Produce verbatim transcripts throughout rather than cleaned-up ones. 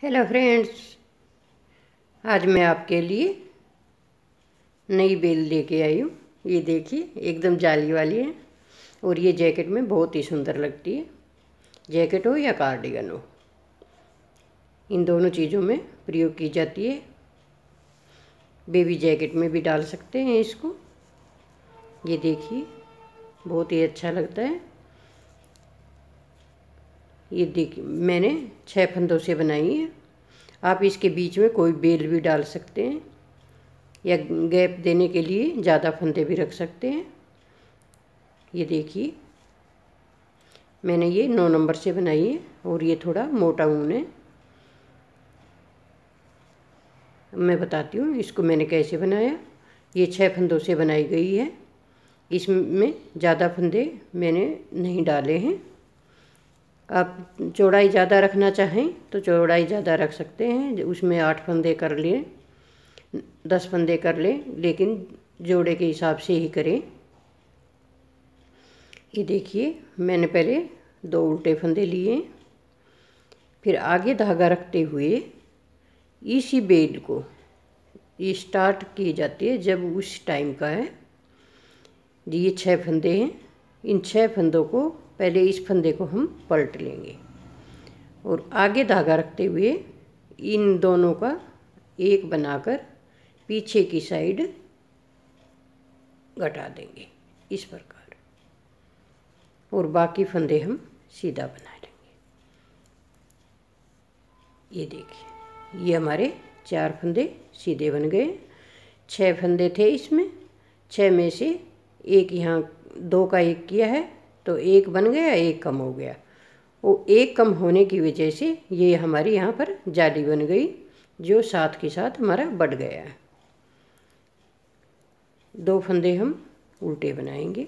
Hello friends, आज मैं आपके लिए नई बेल लेके आई हूँ। ये देखिए, एकदम जाली वाली है और ये जैकेट में बहुत ही सुंदर लगती है। जैकेट हो या कार्डिगन हो, इन दोनों चीज़ों में प्रयोग की जाती है। बेबी जैकेट में भी डाल सकते हैं इसको। ये देखिए, बहुत ही अच्छा लगता है। ये देखिए, मैंने छः फंदों से बनाई है। आप इसके बीच में कोई बेल भी डाल सकते हैं या गैप देने के लिए ज़्यादा फंदे भी रख सकते हैं। ये देखिए, मैंने ये नौ नंबर से बनाई है और ये थोड़ा मोटा ऊन है। मैं बताती हूँ इसको मैंने कैसे बनाया। ये छः फंदों से बनाई गई है। इसमें ज़्यादा फंदे मैंने नहीं डाले हैं। आप चौड़ाई ज़्यादा रखना चाहें तो चौड़ाई ज़्यादा रख सकते हैं। उसमें आठ फंदे कर लें, दस फंदे कर लें, लेकिन जोड़े के हिसाब से ही करें। ये देखिए, मैंने पहले दो उल्टे फंदे लिए, फिर आगे धागा रखते हुए इसी बेल को ये स्टार्ट की जाती है जब उस टाइम का है। ये छः फंदे हैं। इन छः फंदों को पहले इस फंदे को हम पलट लेंगे और आगे धागा रखते हुए इन दोनों का एक बनाकर पीछे की साइड घटा देंगे इस प्रकार, और बाकी फंदे हम सीधा बना लेंगे। ये देखिए, ये हमारे चार फंदे सीधे बन गए। छः फंदे थे इसमें, छः में से एक यहाँ दो का एक किया है तो एक बन गया, एक कम हो गया। वो एक कम होने की वजह से ये हमारी यहाँ पर जाली बन गई, जो साथ के साथ हमारा बढ़ गया है। दो फंदे हम उल्टे बनाएंगे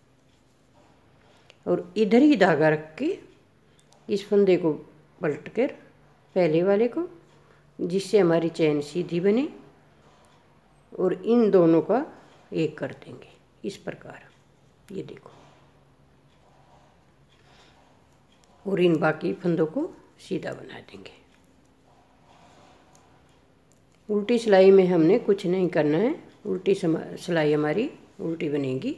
और इधर ही धागा रख के इस फंदे को पलट कर पहले वाले को, जिससे हमारी चैन सीधी बने, और इन दोनों का एक कर देंगे इस प्रकार। ये देखो, और इन बाकी फंदों को सीधा बना देंगे। उल्टी सिलाई में हमने कुछ नहीं करना है। उल्टी सिलाई हमारी उल्टी बनेगी।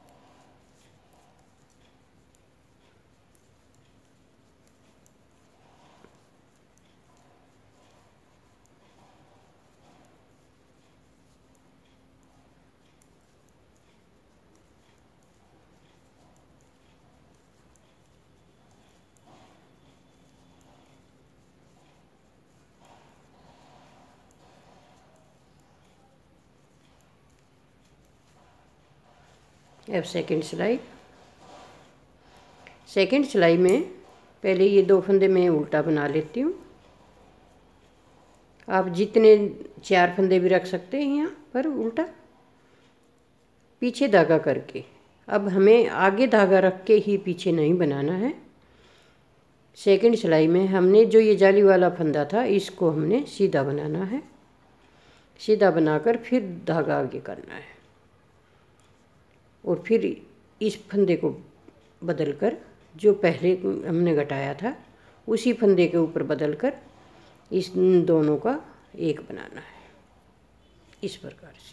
अब सेकंड सिलाई। सेकंड सिलाई में पहले ये दो फंदे मैं उल्टा बना लेती हूँ। आप जितने चार फंदे भी रख सकते हैं यहाँ पर उल्टा, पीछे धागा करके। अब हमें आगे धागा रख के ही पीछे नहीं बनाना है। सेकंड सिलाई में हमने जो ये जाली वाला फंदा था, इसको हमने सीधा बनाना है। सीधा बनाकर फिर धागा आगे करना है और फिर इस फंदे को बदलकर जो पहले हमने घटाया था उसी फंदे के ऊपर बदलकर इस दोनों का एक बनाना है इस प्रकार से,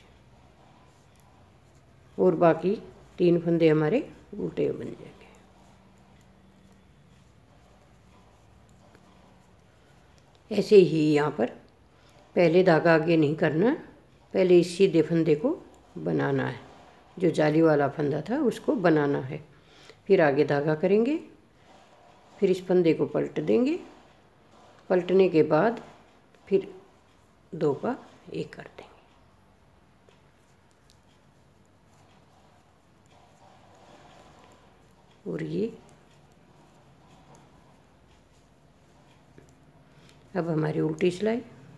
और बाकी तीन फंदे हमारे उल्टे बन जाएंगे। ऐसे ही यहाँ पर पहले धागा आगे नहीं करना, पहले इस सीधे फंदे को बनाना है। जो जाली वाला फंदा था उसको बनाना है, फिर आगे धागा करेंगे, फिर इस फंदे को पलट देंगे। पलटने के बाद फिर दो का एक कर देंगे। और ये अब हमारी उल्टी सिलाई।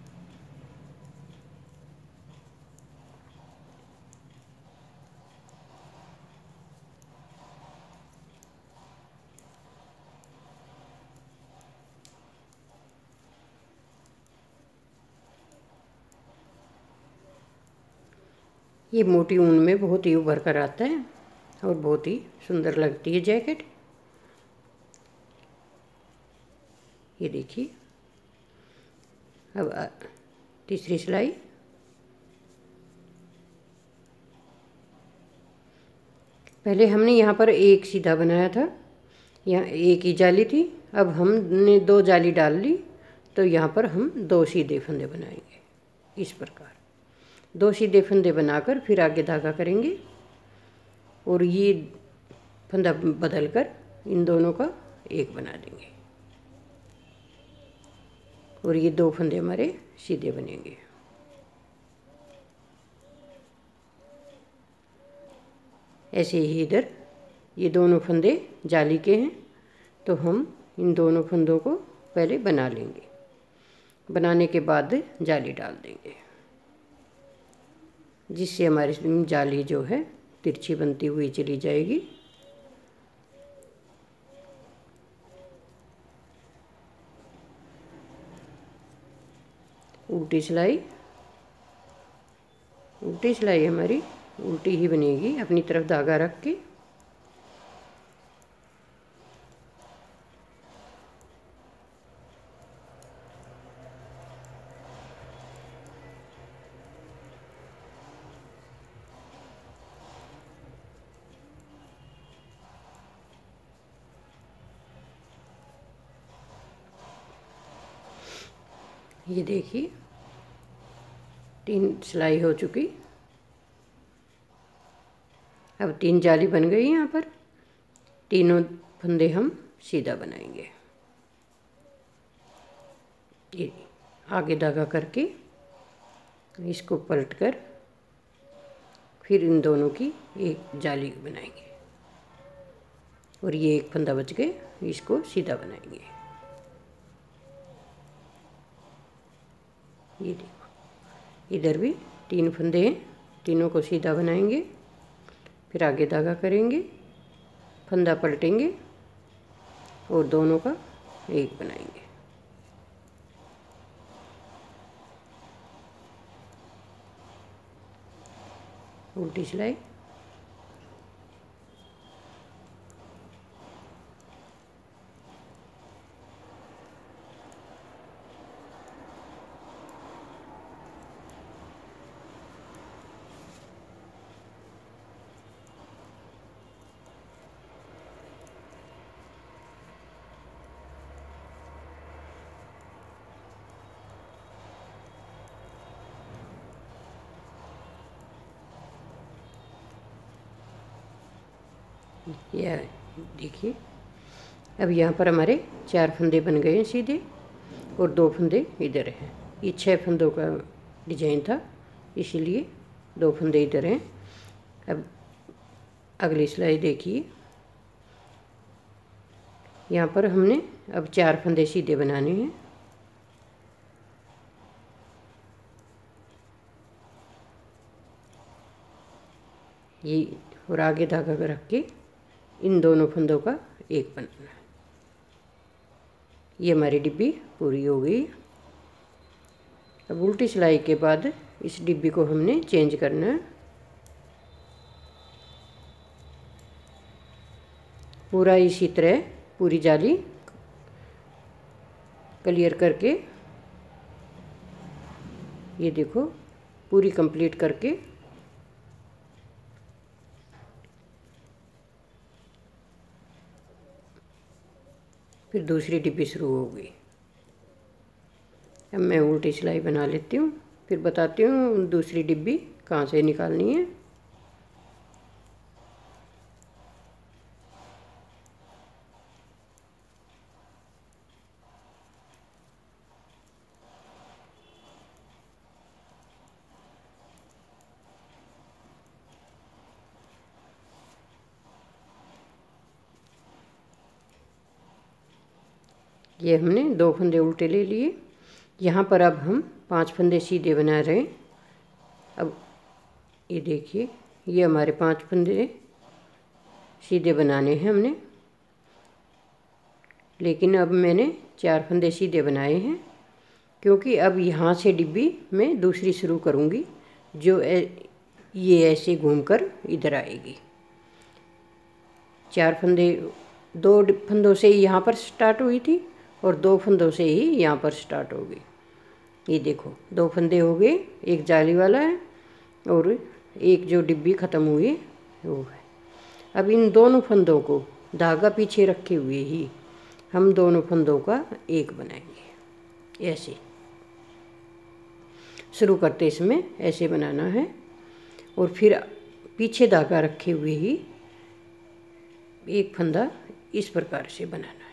ये मोटी ऊन में बहुत ही उभर कर आता है और बहुत ही सुंदर लगती है जैकेट। ये देखिए, अब तीसरी सिलाई, पहले हमने यहाँ पर एक सीधा बनाया था, यहाँ एक ही जाली थी, अब हमने दो जाली डाल ली, तो यहाँ पर हम दो सीधे फंदे बनाएंगे। इस प्रकार दो सीधे फंदे बनाकर फिर आगे धागा करेंगे और ये फंदा बदल कर इन दोनों का एक बना देंगे और ये दो फंदे हमारे सीधे बनेंगे। ऐसे ही इधर ये दोनों फंदे जाली के हैं, तो हम इन दोनों फंदों को पहले बना लेंगे, बनाने के बाद जाली डाल देंगे, जिससे हमारी जाली जो है तिरछी बनती हुई चली जाएगी। उल्टी सिलाई, उल्टी सिलाई हमारी उल्टी ही बनेगी, अपनी तरफ धागा रख के। ये देखिए तीन सिलाई हो चुकी, अब तीन जाली बन गई। यहाँ पर तीनों फंदे हम सीधा बनाएंगे। ये आगे धागा करके इसको पलट कर फिर इन दोनों की एक जाली बनाएंगे और ये एक फंदा बच गए, इसको सीधा बनाएंगे। ये देखो इधर भी तीन फंदे हैं, तीनों को सीधा बनाएंगे, फिर आगे धागा करेंगे, फंदा पलटेंगे और दोनों का एक बनाएंगे। उल्टी सिलाई, यह देखिए अब यहाँ पर हमारे चार फंदे बन गए हैं सीधे और दो फंदे इधर हैं। ये छह फंदों का डिजाइन था, इसीलिए दो फंदे इधर हैं। अब अगली सिलाई देखिए, यहाँ पर हमने अब चार फंदे सीधे बनाने हैं। ये और आगे धागा रख के इन दोनों फंदों का एक बनाना। ये हमारी डिब्बी पूरी हो गई। अब उल्टी सिलाई के बाद इस डिब्बी को हमने चेंज करना है। पूरा इसी तरह पूरी जाली क्लियर करके, ये देखो पूरी कंप्लीट करके फिर दूसरी डिब्बी शुरू हो गई। अब मैं उल्टी सिलाई बना लेती हूँ, फिर बताती हूँ दूसरी डिब्बी कहाँ से निकालनी है। ये हमने दो फंदे उल्टे ले लिए। यहाँ पर अब हम पांच फंदे सीधे बना रहे हैं। अब ये देखिए ये हमारे पांच फंदे सीधे बनाने हैं हमने, लेकिन अब मैंने चार फंदे सीधे बनाए हैं, क्योंकि अब यहाँ से डिब्बी मैं दूसरी शुरू करूँगी, जो ये ऐसे घूमकर इधर आएगी। चार फंदे दो फंदों से ही यहाँ पर स्टार्ट हुई थी और दो फंदों से ही यहाँ पर स्टार्ट होगी। ये देखो दो फंदे हो गए, एक जाली वाला है और एक जो डिब्बी ख़त्म हुई वो है। अब इन दोनों फंदों को धागा पीछे रखे हुए ही हम दोनों फंदों का एक बनाएंगे। ऐसे शुरू करते इसमें ऐसे बनाना है और फिर पीछे धागा रखे हुए ही एक फंदा इस प्रकार से बनाना है,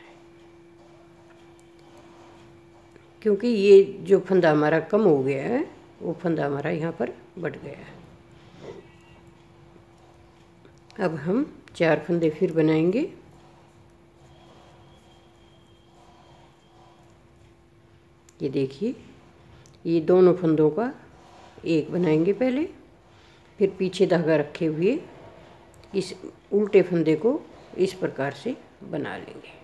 क्योंकि ये जो फंदा हमारा कम हो गया है वो फंदा हमारा यहाँ पर बढ़ गया है। अब हम चार फंदे फिर बनाएंगे। ये देखिए ये दोनों फंदों का एक बनाएंगे पहले, फिर पीछे धागा रखे हुए इस उल्टे फंदे को इस प्रकार से बना लेंगे।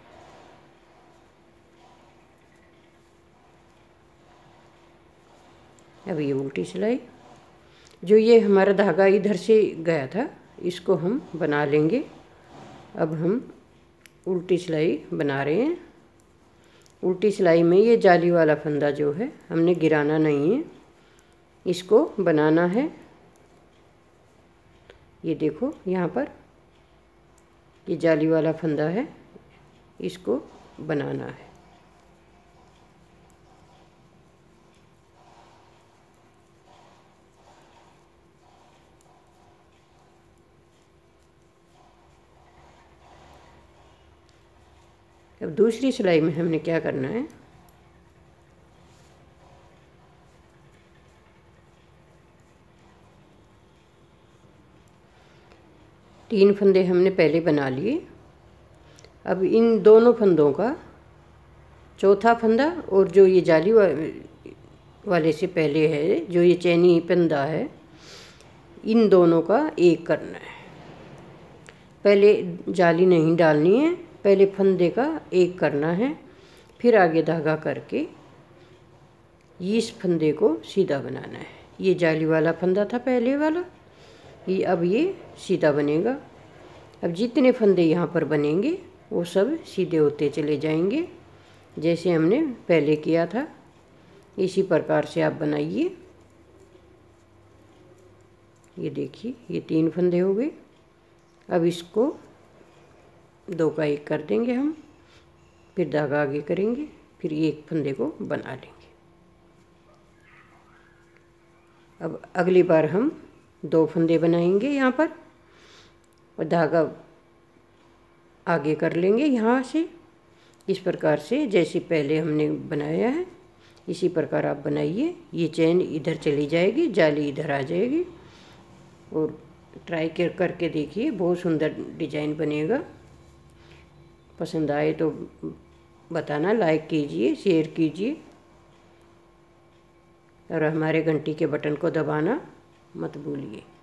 अब ये उल्टी सिलाई, जो ये हमारा धागा इधर से गया था इसको हम बना लेंगे। अब हम उल्टी सिलाई बना रहे हैं। उल्टी सिलाई में ये जाली वाला फंदा जो है हमने गिराना नहीं है, इसको बनाना है। ये देखो यहाँ पर ये जाली वाला फंदा है, इसको बनाना है। अब दूसरी सिलाई में हमने क्या करना है, तीन फंदे हमने पहले बना लिए। अब इन दोनों फंदों का चौथा फंदा और जो ये जाली वाले से पहले है जो ये चैनी फंदा है, इन दोनों का एक करना है। पहले जाली नहीं डालनी है, पहले फंदे का एक करना है, फिर आगे धागा करके इस फंदे को सीधा बनाना है। ये जाली वाला फंदा था पहले वाला, ये अब ये सीधा बनेगा। अब जितने फंदे यहाँ पर बनेंगे वो सब सीधे होते चले जाएंगे, जैसे हमने पहले किया था इसी प्रकार से आप बनाइए। ये देखिए ये तीन फंदे हो गए। अब इसको दो का एक कर देंगे हम, फिर धागा आगे करेंगे, फिर एक फंदे को बना लेंगे। अब अगली बार हम दो फंदे बनाएंगे यहाँ पर और धागा आगे कर लेंगे यहाँ से, इस प्रकार से जैसे पहले हमने बनाया है इसी प्रकार आप बनाइए। ये चैन इधर चली जाएगी, जाली इधर आ जाएगी और ट्राई कर करके देखिए, बहुत सुंदर डिजाइन बनेगा। पसंद आए तो बताना, लाइक कीजिए, शेयर कीजिए और हमारे घंटी के बटन को दबाना मत भूलिए।